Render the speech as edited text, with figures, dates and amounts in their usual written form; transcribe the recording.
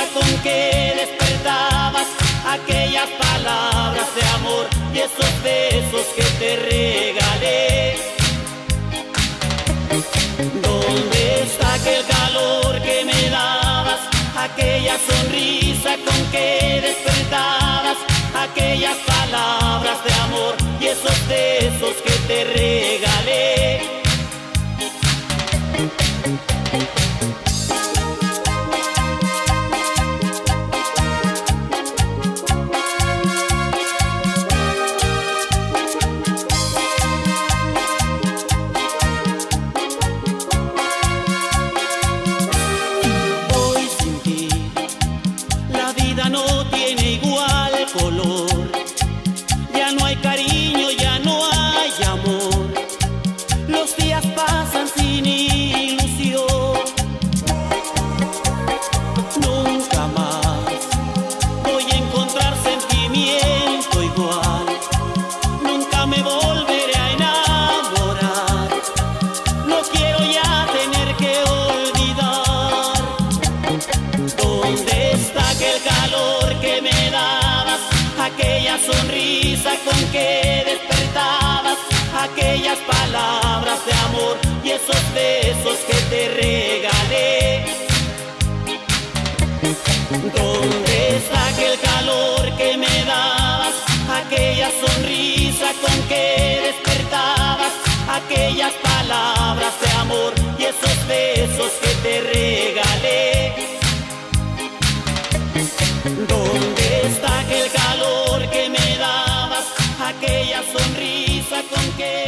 con que despertabas, aquellas palabras de amor y esos besos que te regalé. ¿Dónde está aquel calor que me dabas? Aquella sonrisa con que despertabas, aquellas palabras de amor y esos besos que te regalé. No tiene igual color, ya no hay cariño, ya no hay amor, los días pasan sin ilusión. Nunca más voy a encontrar sentimiento igual, nunca me volveré a enamorar, no quiero ya tener que olvidar. ¿Dónde está aquel calor que me dabas? Aquella sonrisa con que despertabas, aquellas palabras de amor y esos besos que te regalé. ¿Dónde está aquel calor que me dabas? Aquella sonrisa con que despertabas, aquellas palabras de amor y esos besos que te regalé. ¿Dónde está aquel calor que me dabas? Aquella sonrisa con que